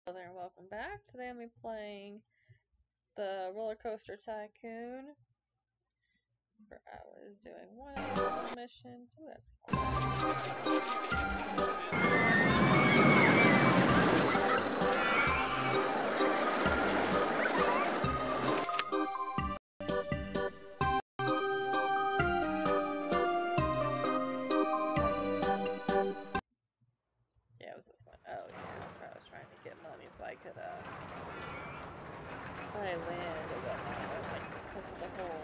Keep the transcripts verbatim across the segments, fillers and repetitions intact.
Hello there, welcome back. Today I'm going to be playing the Roller Coaster Tycoon. I was doing one of the missions. Ooh, that's Yeah, it was this one. Oh, yeah, that's where I was trying to get money so I could, uh, buy land or whatnot. I don't like this because of the whole.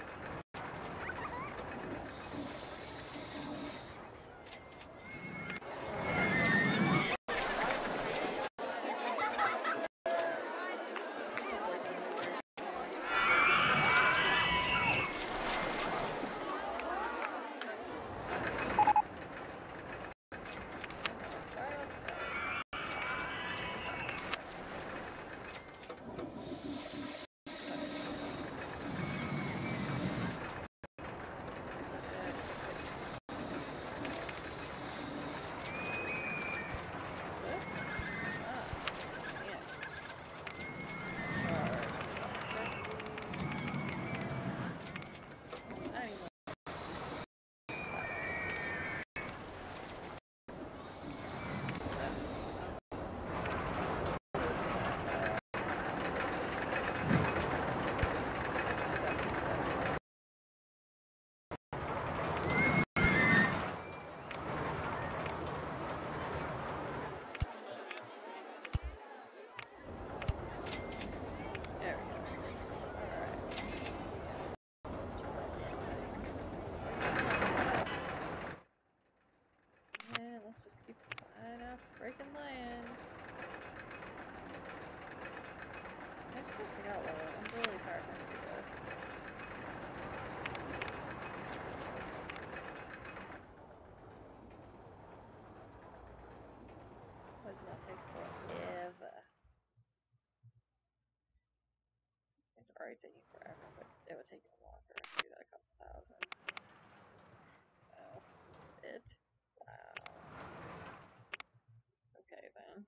There we go. Alright. Yeah, let's just keep flying up, breaking land. I just have to get out low. I'm really tired of do this. Why does that take forever? It's already taking forever, but it would take even longer to do that a couple thousand. Oh, it? Wow. Okay then.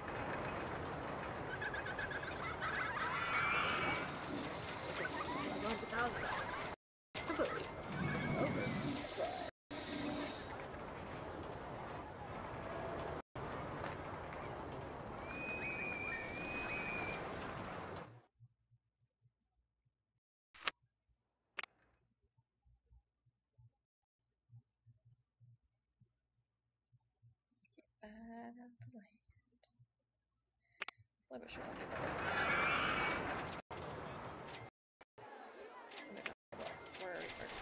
I'm going to thousand. Completely. Over. But. Bad at the land. Slow but sure. Where are we searching?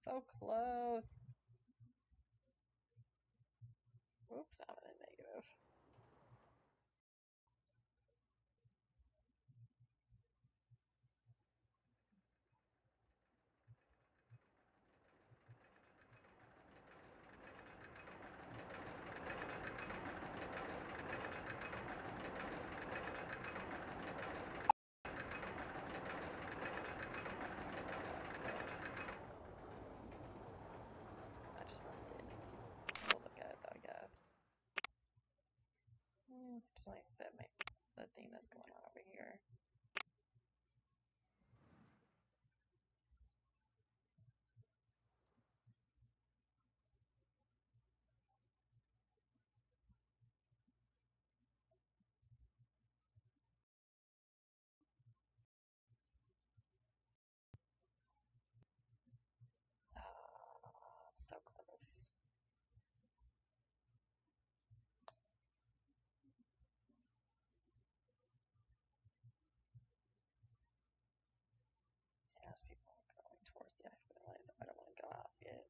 so close. Oops, I'm in a negative. I just want this. We'll look at it though, I guess. Mm, just like that make the thing that's going on over here. Oh, so close. Yeah, there's people going towards the accident lane, so I don't want to go out yet.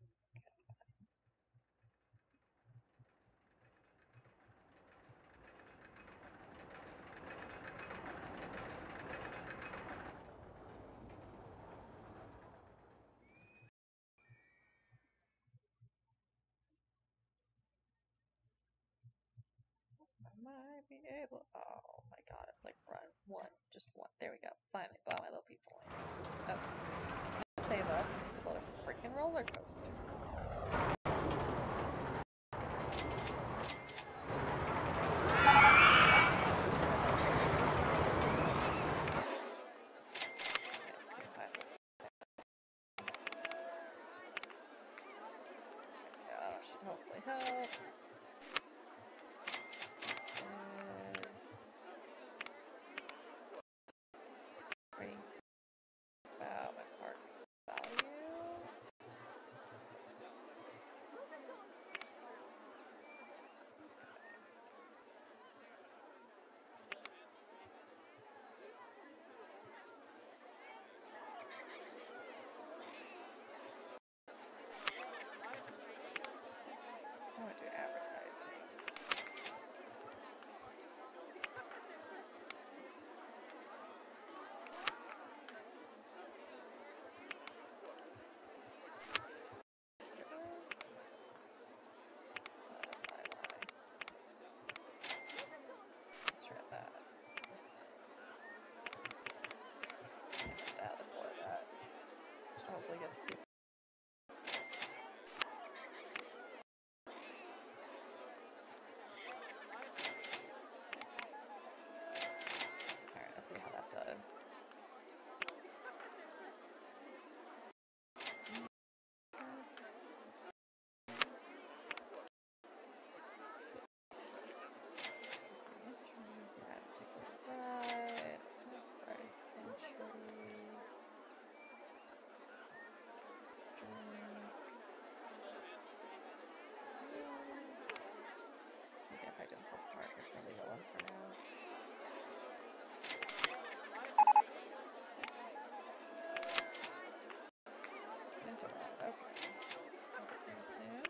I might be able. Oh my god, it's like run one, just one. There we go. Finally, bought my little piece of land. Okay. Save up to build a freaking roller coaster. Yeah, should hopefully help. About my park value. I want to do advertising. Let's try that. That, let's lower that. So hopefully get some people. Alright, let's see how that does. I didn't put park, it's probably the one for now. Interrupt, okay. Pretty soon.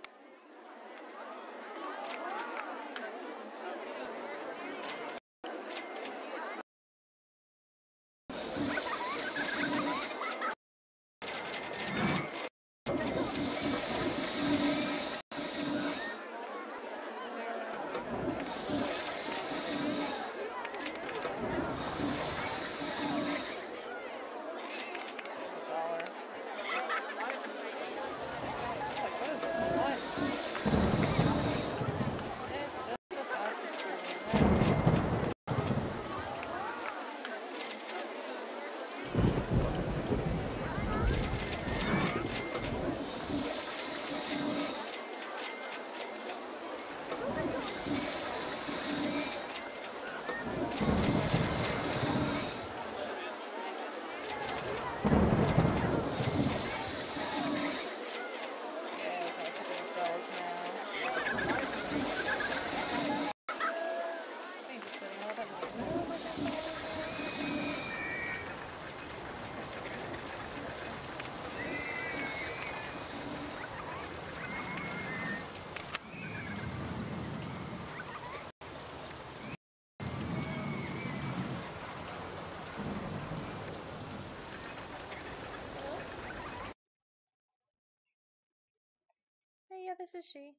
yeah, this is she.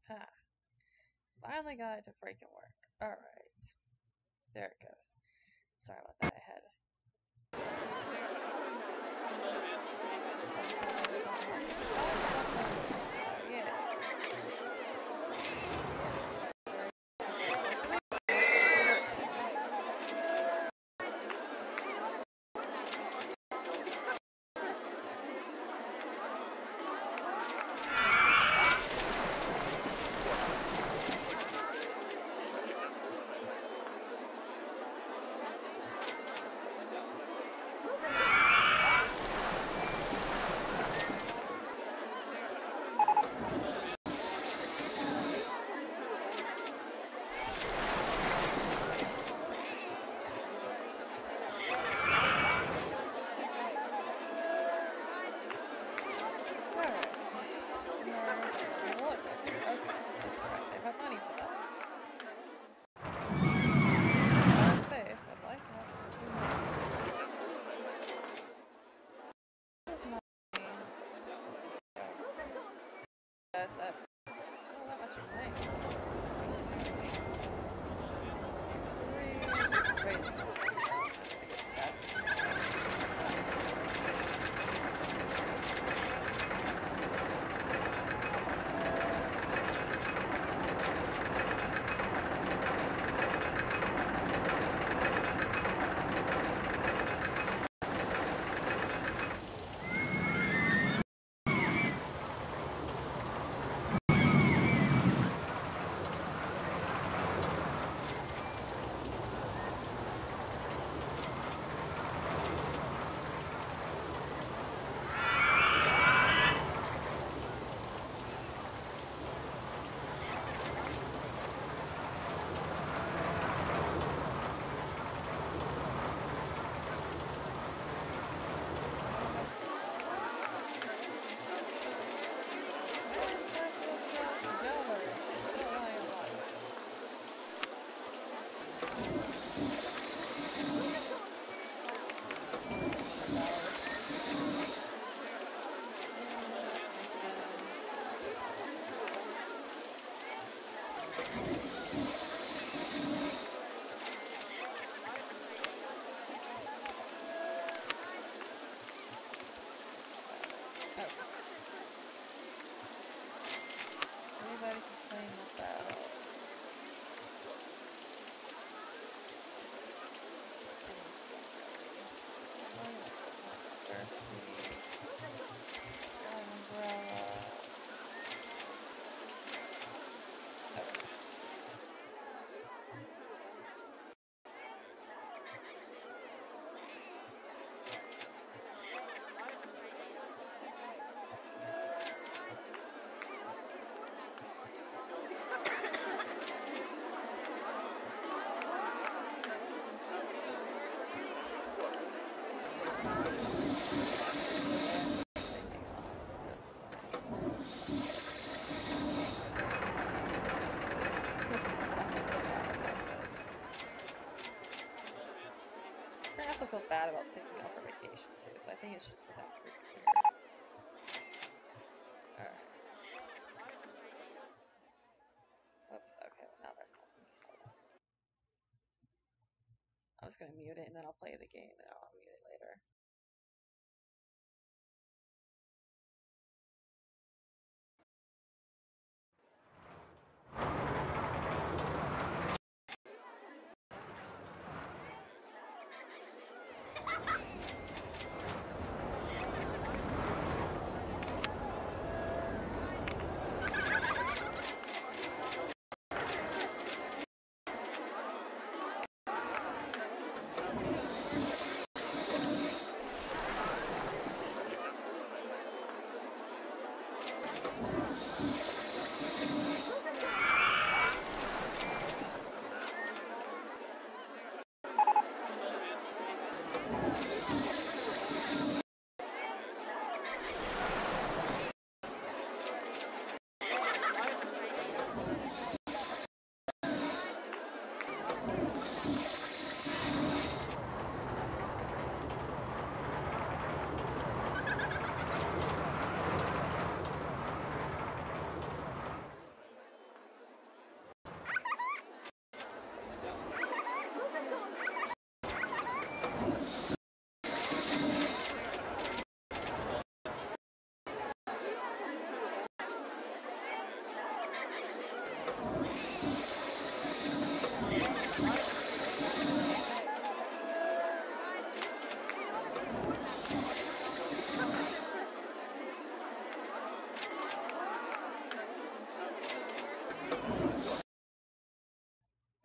Ha. Finally got it to freaking work. Alright. There it goes. Sorry about that, I had... Yeah. That, that, I don't know that much of money. Wait. Anybody complain about thirsty umbrella? I also feel bad about taking off for vacation too, so I think it's just because I'm freaking weird. Alright. Oops, okay, well now they're calling me. Hold on. I'm just gonna mute it and then I'll play the game and I'll mute it later.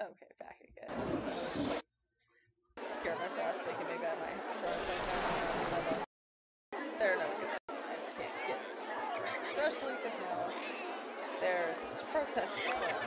Okay, back again. So, like, here my breath, thinking maybe I might run somewhere. They're no good. I can't get drink, especially because now there's protesting as well.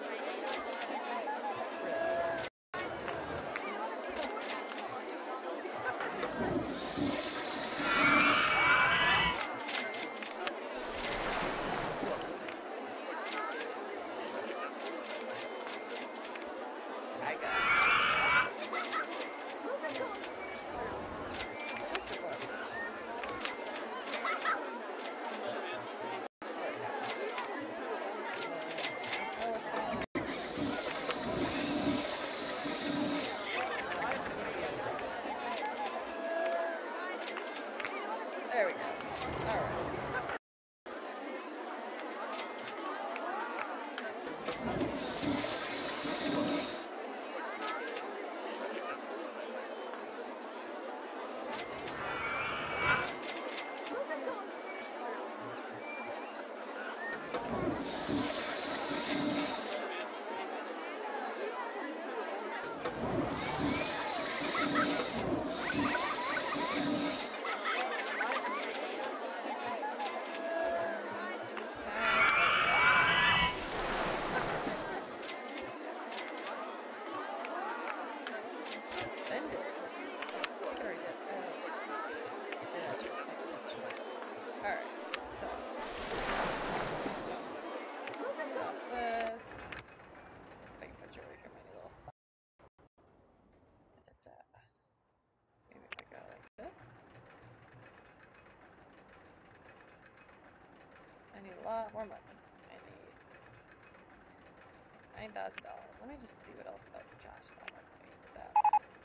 I got it. There we go. Alright. I need a lot more money. I need nine thousand dollars. Let me just see what else. Oh, gosh, no, I'm not going to need that.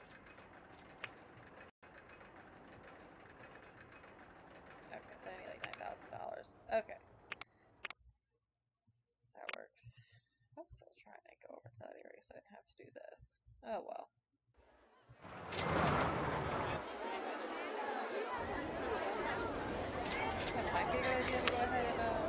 Okay, so I need like nine thousand dollars. Okay. That works. Oops, I was trying to go over to that area so I didn't have to do this. Oh, well. That might be a good idea to go ahead and, uh,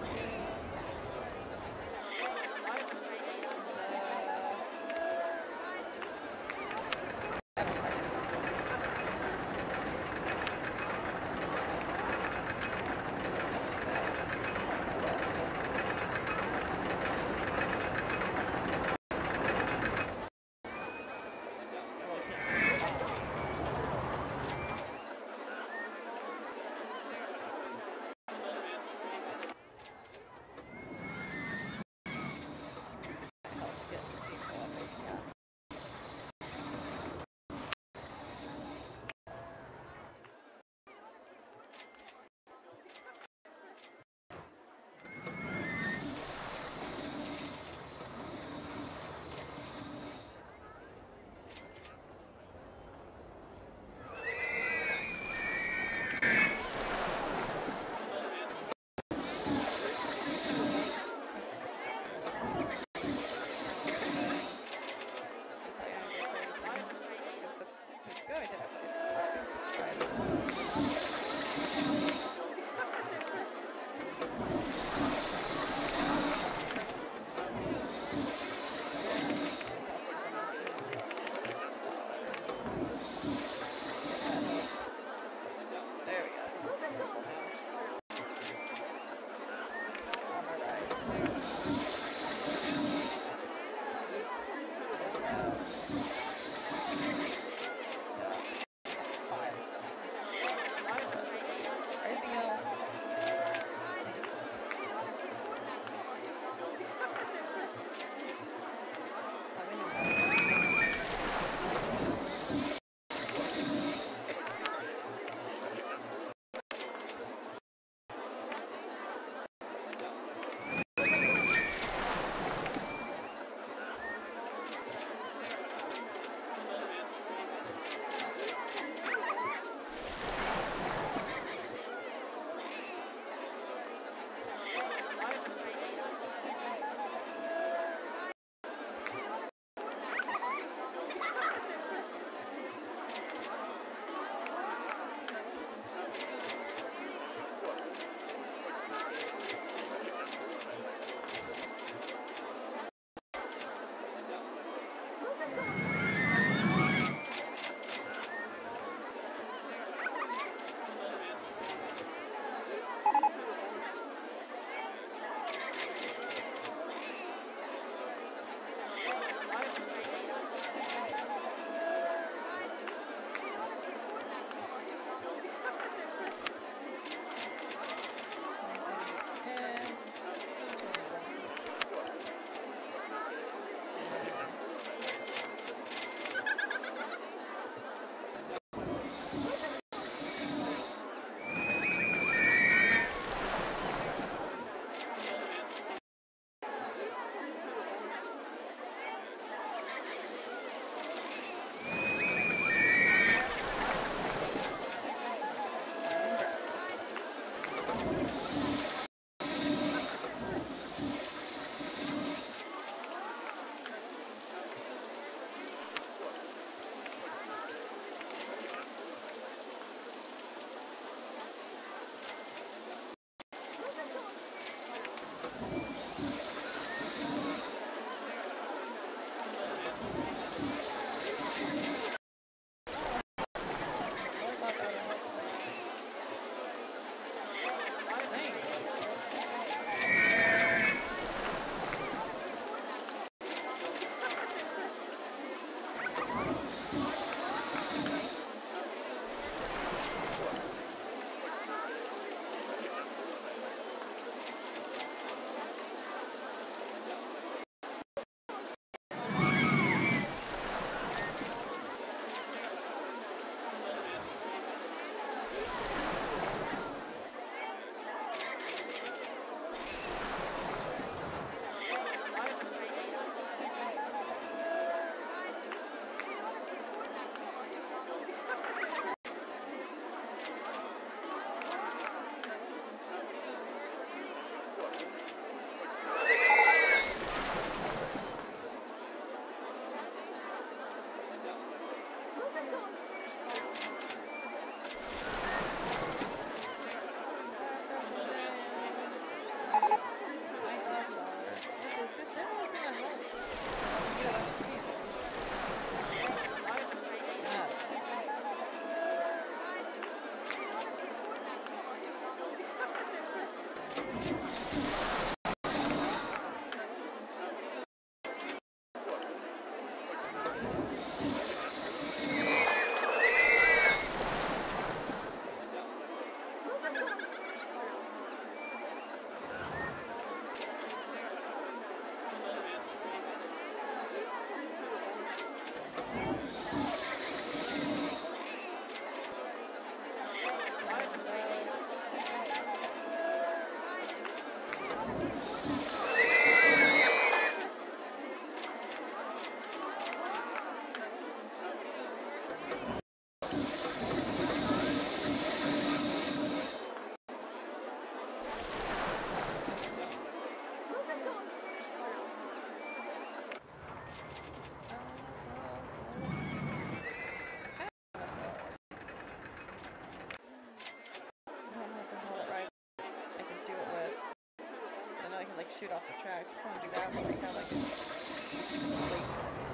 shoot off the tracks. I want to do that when they have like a late.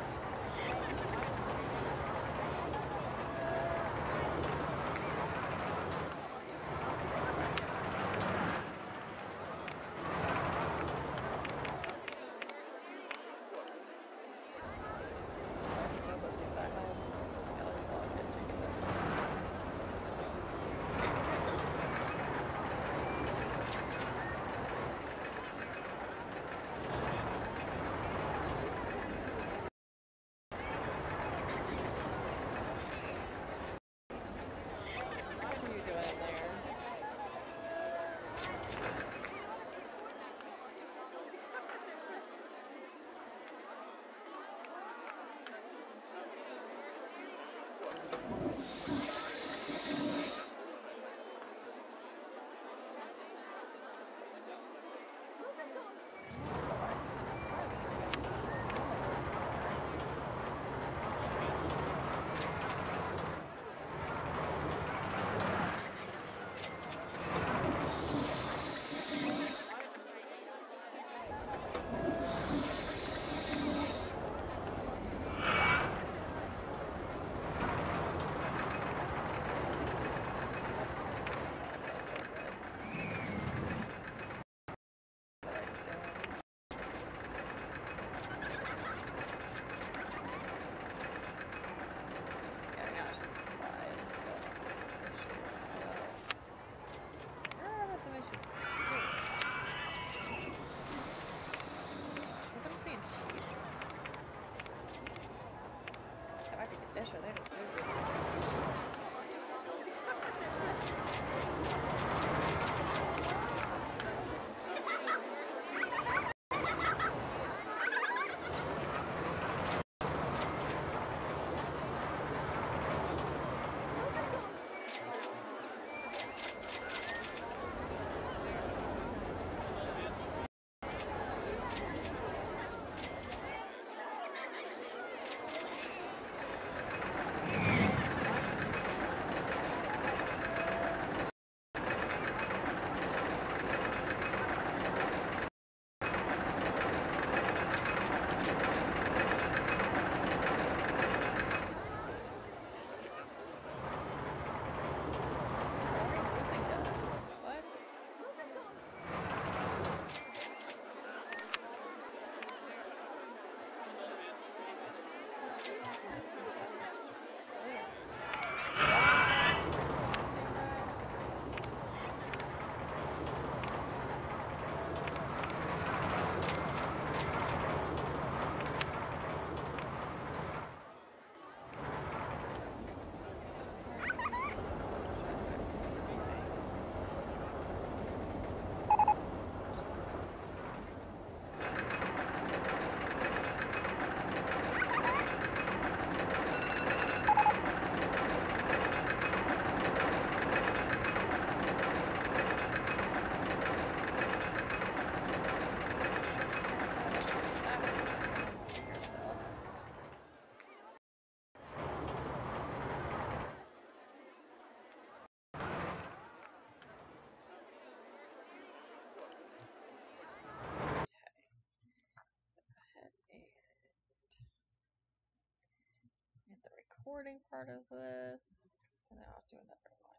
Recording part of this, and then I'll do another one.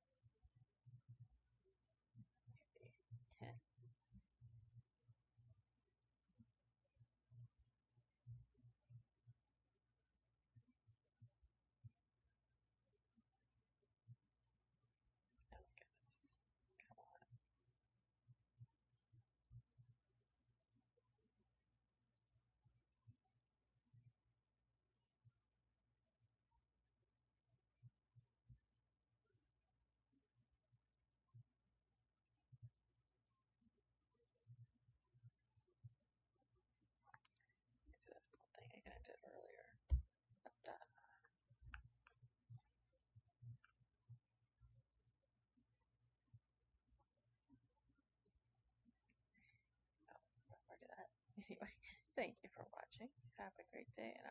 Maybe ten. Oh my goodness. Come on. I did that thing I did earlier. But, uh, oh, before I do that. Anyway, thank you for watching. Have a great day, and